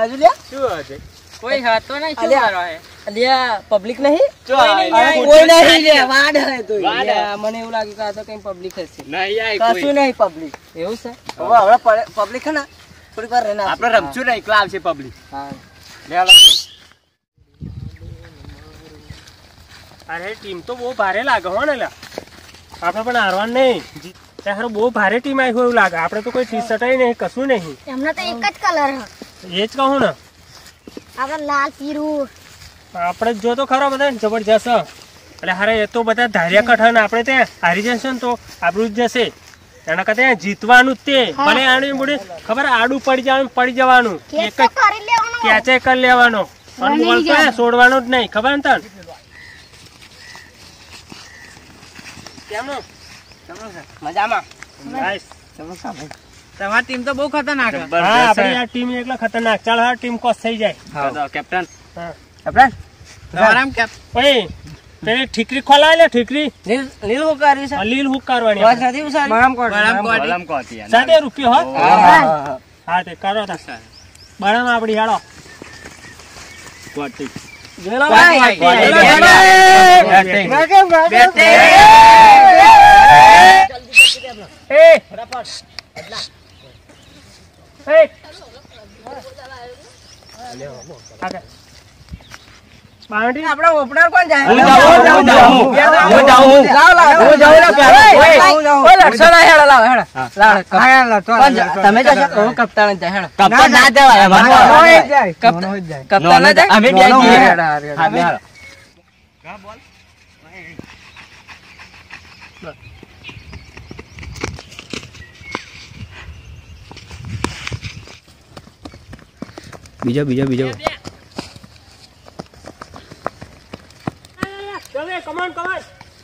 બાજુ લે શું હશે કોઈ હતો નહીં શું મારો હે અલ્યા પબ્લિક નહીં કોઈ નહીં લે વાડ હે તો મને એવું લાગ્યું કે આ તો કઈ પબ્લિક હશે નહીં આય કશું નહીં પબ્લિક એવું છે હવે પબ્લિક છે ને થોડી વાર રહેના આપણે રમશું ને એકલા આવશે પબ્લિક હા લે હાલો અરે ટીમ તો બહુ ભારે લાગે હો ને લા આપણે પણ હારવાનું નહીં ત્યારે બહુ ભારે ટીમ આવી હોય એવું લાગે આપણે તો કોઈ ટી શર્ટ નહીં કશું નહીં એમનો તો એક જ કલર એ જ કહું ને આપણે લાલ પીરું આપણે જો તો ખરો બધા જબરજસ્ત એટલે હારે એ તો બધા ધાર્યા કઠણ આપણે ત્યાં હારી જશે ને તો આપણું જ જશે એના કરતા જીતવાનું જ તે ભલે આનું બોડી ખબર આડું પડી જવાનું એક જ કેચે કરી લેવાનો અને બોલ તો છોડવાનો જ નહીં ખબર ને તને કેમનું મજામાં નાઈસ તમારી ટીમ તો બહુ ખતરનાક છે હા આપણી આ ટીમ એકલા ખતરનાક ચાલ હા ટીમ કોસ થઈ જાય હા કેપ્ટન હા કેપ્ટન તમારામ કેપ ઓય પેલી ઠીકરી ખોલાય લે ઠીકરી લીલ હું કરી છે લીલ હુક કરવાની વાત નથી ઉસારી બરામ કોટી ₹7 હો હા તે કરો તા બરામ આપડી હાલો કોટી જોલો ભાઈ આપડે ઓપનર કોણ જાય તમે કપ્તાન જાય કપ્તાન ના જવાય કપ્તાન ના જાય અમે બીજો ચલે કમાન કમાન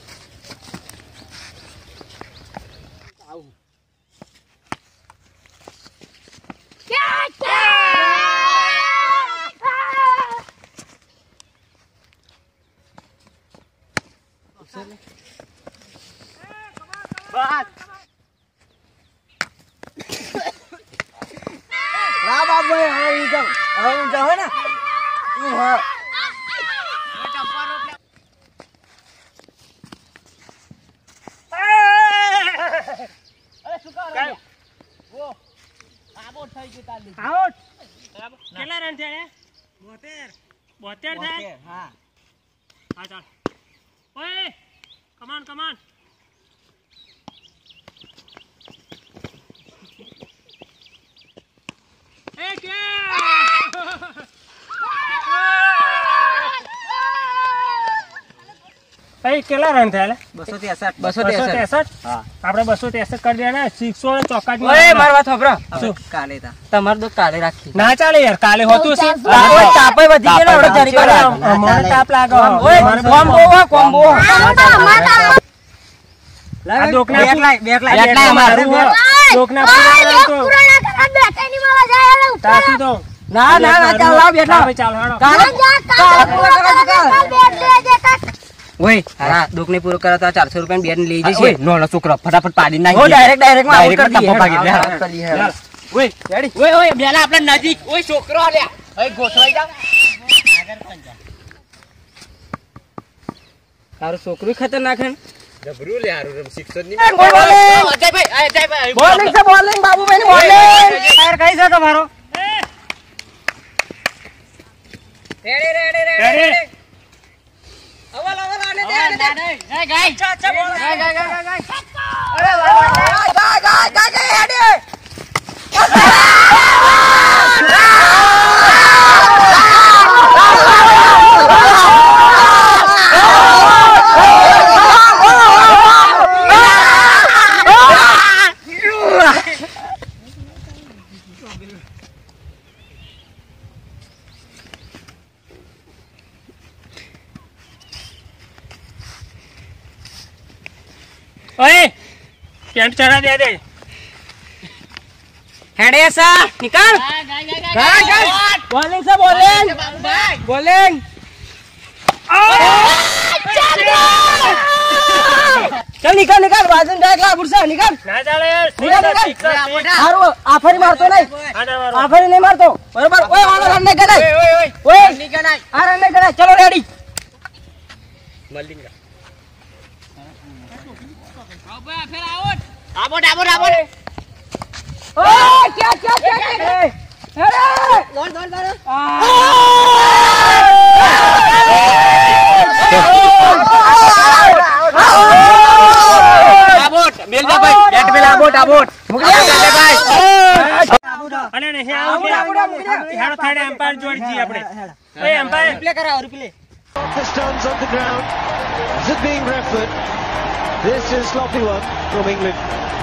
કેટલા રન થયા 72 થાય હા ચાલ ઓય કમાન એ કે ભાઈ કેટલા રન થયા 263 હા આપણે 263 કરી દેના 600 ચોક્કા જ ઓય માર વાત સાંભળો શું કાલે તા તમાર તો કાલે રાખી ના ચાલે યાર કાલે હોતું છે તાપે વધી ગયો ને જરી કરે મને તાપ લાગે ઓય કોમ્બો આ ડોકના બેકલાય અમારું ડોકના તાસી તો ના ચાલ લાવ બેઠા ચાલ હાડો ઓય હા દુખને પૂરો કરો તો 400 રૂપિયા બેન લઈ જશે ઓય નો છોકરો ફટાફટ પાડી નાખી ડાયરેક્ટ માં આઉટ કરી દે ઓય રેડી ઓય બેલા આપણે નજીક ઓય છોકરો આલ્યા ઓય ગોઠવાઈ જા આગળ પંજા તારો છોકરો ખતરનાક હે જબરું લે હારું 600 ની અજયભાઈ બોલિંગ છે બોલિંગ બાબુભાઈ ની બોલિંગ ફાયર કઈ છે તમારો રેડી અવલ આને દે ગાય બોલ ગાય અરે ગાય હેડે ओए कैंट चढ़ा दे हेडे सा निकाल गाय बॉलिंग से बॉलिंग चल निकाल निकाल बाजू डायरेक्ट ला बुरसा निकाल ના ચાલે યાર निकाल निकाल સિક્સ हारो आफरी मारतो नहीं આના વાળો आफरी नहीं मारतो बरोबर ओए वाला रन नहीं कराय ओए नहीं कराय आ रन नहीं कराय चलो रेडी મલિંગા ओ क्या क्या क्या अरे दौड़ दौड़ दौड़ બેલ જા ભાઈ બેટ પેલા આબોટ અને ને હે આવું હેડો થાડે એમ્પાયર જોડી જી આપણે ઓય એમ્પાયર प्ले करा और play The stones on the ground. Is it being referred? This is sloppy one from England.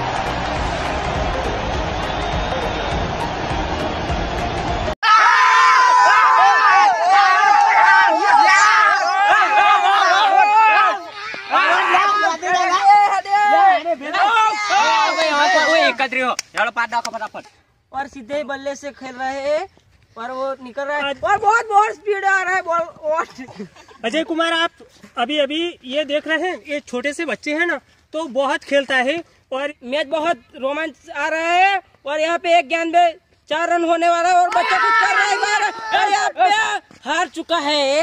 और सीधे ही बल्ले से खेल रहे हैं और वो निकल रहा है और बहुत बहुत स्पीड आ रहा है बॉल और अजय कुमार आप अभी अभी ये देख रहे हैं ये छोटे से बच्चे हैं ना तो बहुत खेलता है और मैच बहुत रोमांच आ रहा है और यहाँ पे एक गेंद में 4 रन होने वाला है और बच्चा कुछ कर रहा है बाहर और यहाँ पे हार चुका है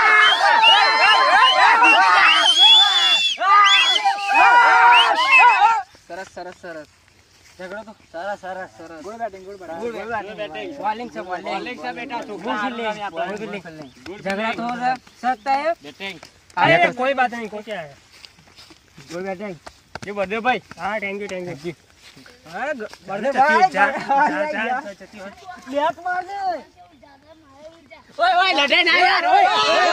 सरस सरस सरस झगड़ा तो सारा सारा सरस गुड बैटिंग बॉलिंग से बेटा झगड़ा तो हो सकता है अरे कोई बात नहीं को क्या है गुड बैटिंग ये बर्थडे भाई हाँ थैंक यू बर्थडे भाई ओए ओए लड़े ना यार ओए